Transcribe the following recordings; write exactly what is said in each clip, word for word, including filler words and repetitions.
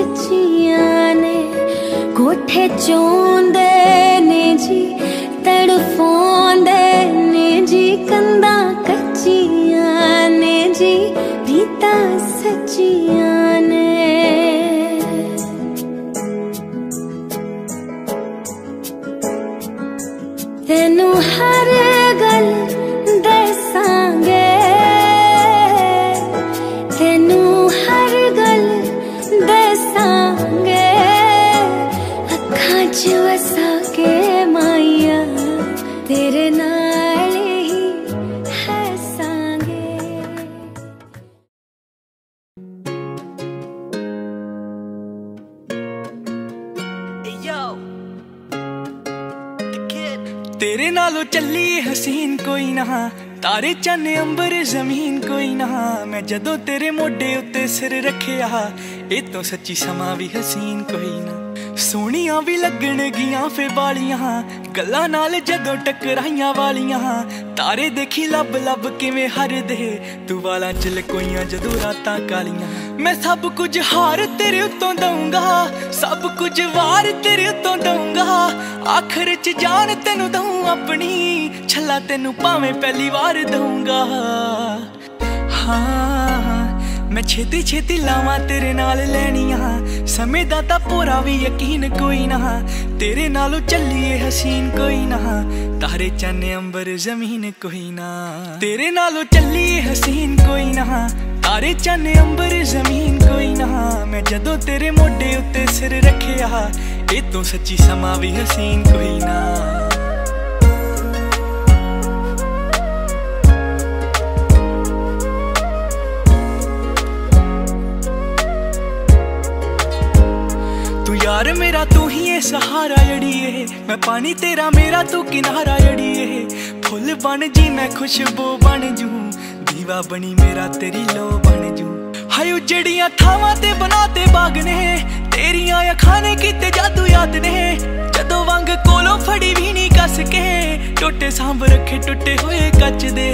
सच्चियां ने, कोठे चोंदे ने जी तड़फोंदे ने जी, कंधा कच्चियां ने जी रीता सच्चियां ने। तेनू हर गल दसांगे, तेनू हर गल दसांगे, अखां च वसा के माइया तेरे नाल ही हसांगे। तेरे नालों चली हसीन कोई ना, तारे चन्न अंबर जमीन कोई ना। मैं जदों तेरे मोढे उत्ते सिर रखिया, ए तो सच्ची समा भी हसीन कोई ना। सोहणियां भी लगण गियां फे बालियां, गल्लां नाल जदों टकराइयां वालियां। तारे देखी लब लब किवें हरदे, तू वालां च लकोइयां जदों रातां कालियां। मैं सब कुछ हार तेरे उत्तों दूंगा, सब कुछ वार तेरे उत्तों दूंगा। आखिर च जान तेनू दूं अपनी, छला तेनू भावें पहली वार दूंगा। हाँ मैं छेती छेती लावां तेरे नाल लैनियां, समय दा तां पूरा भी यकीन कोई ना। तेरे नालों चलिए हसीन कोई ना, तारे चन्न अंबर जमीन कोई ना। तेरे नालों चलिए हसीन कोई ना, तारे चन्न अंबर जमीन कोई ना। मैं जदों तेरे मोढे उत्ते सिर रखिया, ए तो सच्ची समा भी हसीन कोई ना। यार मेरा तू ही है सहारा जड़िए, मैं पानी तेरा मेरा तू किनारा जड़िए। फुल बन जी मैं खुशबू बन जू, दीवा बनी मेरा तेरी लो बन जू। हाय उजड़ियां थावां ते बनाते बाग ने, तेरियां अखां ने कीते जादू याद ने। जदों वंग कोलों फड़ी भी नहीं कस के, टोटे सांभ रखे टुटे हुए कच दे।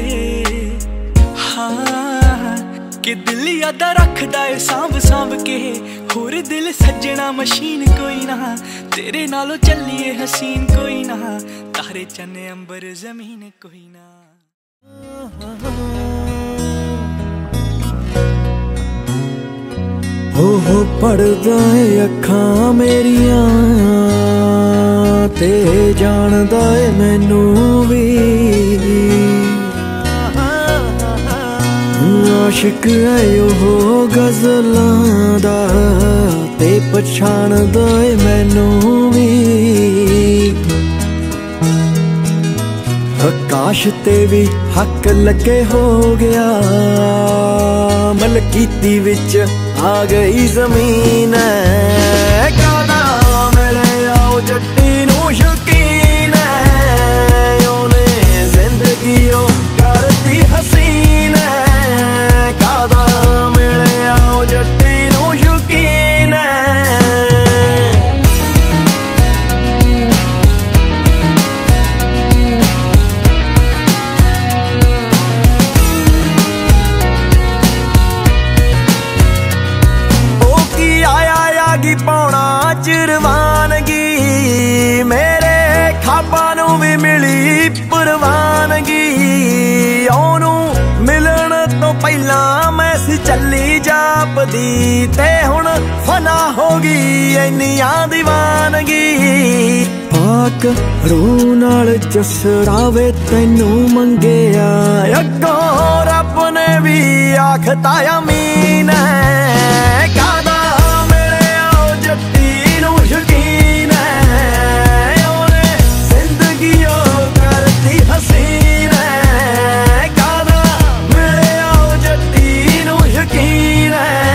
हाँ कि दिल यादा रखदा है सांभ सांभ के, होर दिल सज्जना मशीन कोई ना। तेरे नालों चलिए हसीन कोई ना, तारे चन्ने अंबर जमीन कोई ना। हो हो पढ़दा है अखां मेरियां, ते जानदा है मैनू भी। आशिक है ओहो गज़लां दा, ते पछाणदा है मैनू भी। आकाश ते भी हक लगे हो गया, मलकीती विच आ गई जमीन। कादा मिले आओ जट्टी नू शौकीन, ओने जिंदगी ओ करती हसीन। कादा मिले आओ जट्टी नू शौकीन। पौना चिरवानगी, मेरे खाबां नू भी मिली परवानगी। ओनू मिलन तो पहला मैं सी चली जापदी, ते हुण फना हो गई इन्नियां दीवानगी। पाक रूह नाल जसरावे तैनू मंगिया, अगों रब ने भी आखता अमीन। कादा शौकीन है ओने जिंदगी ओ करती हसीन। कादा मिले आओ जट्टी नू शौकीन।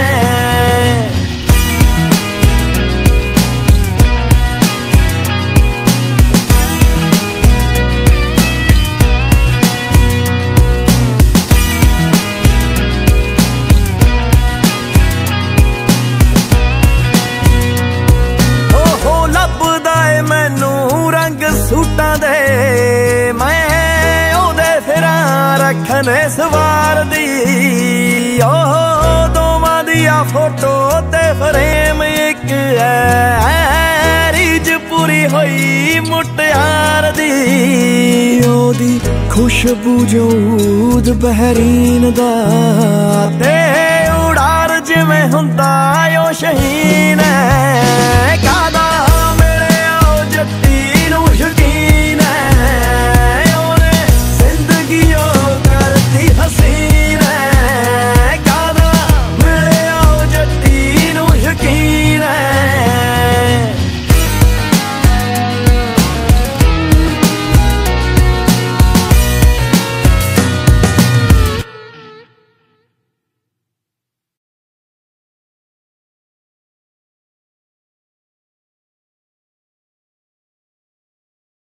सूटां दे मैं ओदे फिरां रखने सवार दी, ओ दोवां दिया फोटो ते फ्रेम एक है रीज पूरी होई मुटियार दी ओदी खुशबू जऊद बहरीन दा ते उड़ार जिवें हुंदा ओ शहीन है।